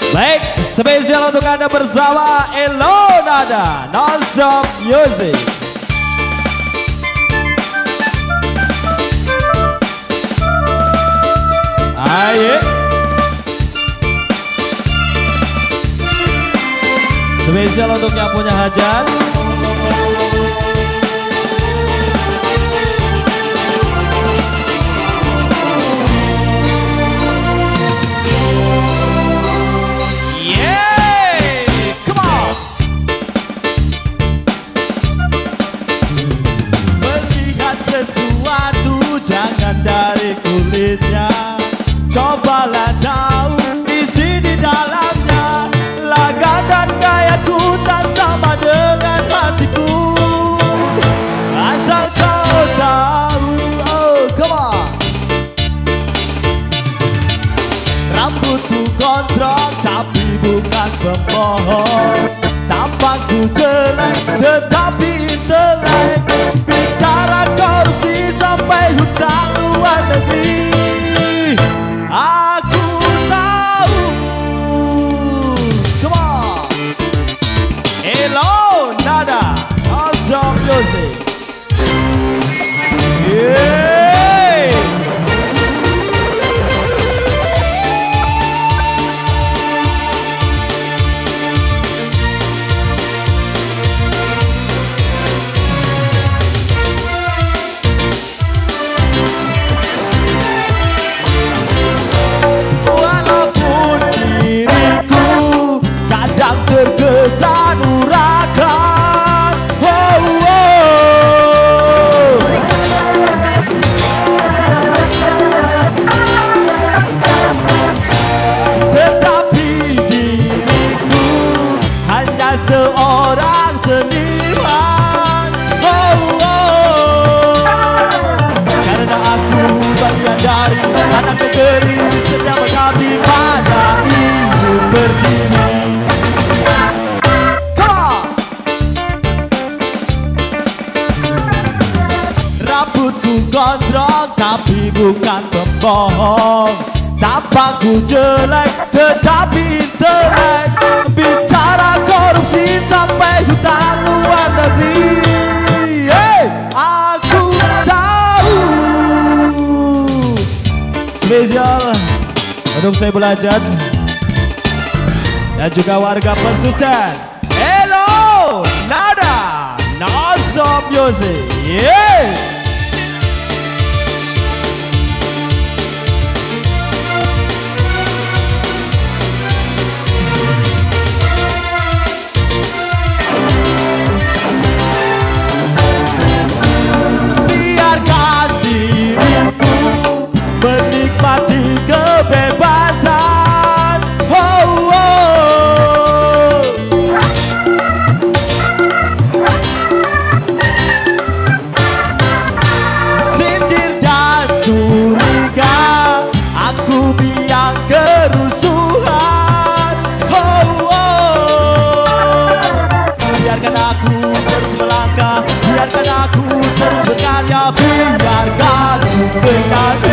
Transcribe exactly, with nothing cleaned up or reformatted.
Baik, spesial untuk Anda bersama Elo Nada Non-Stop Music. Ayo. Spesial untuk yang punya hajat. Dari kulitnya, cobalah tahu isi di dalamnya. Laga dan gayaku tak sama dengan hatiku. Asal kau tahu, oh come on. Rambutku gondrong tapi bukan pembohong. Tampangku jelek tetapi intelek. Bicara korupsi sampai hutang luar negeri, aku tahu. Come on. Elo Nada Non-Stop Music. Yeah. Tergesa nurakan, oh, oh. Tetapi diriku hanya seorang seniman, oh, oh. Karena aku bagian dari anak negeri, setia mengabdi pada ibu pertiwi. Rambutku gondrong tapi bukan pembohong. Tampangku jelek tetapi intelek. Bicara korupsi sampai hutang luar negeri, hey, aku tahu. Spesial untuk saya belajar dan juga warga Pesucen. Elo Nada Non-Stop Music. Yeah. Menikmati kebebasan, oh, oh. Sindir dan curiga, aku biang kerusuhan, oh, oh. Biarkan aku terus melangkah, biarkan aku terus berkarya, biarkan aku berkarya.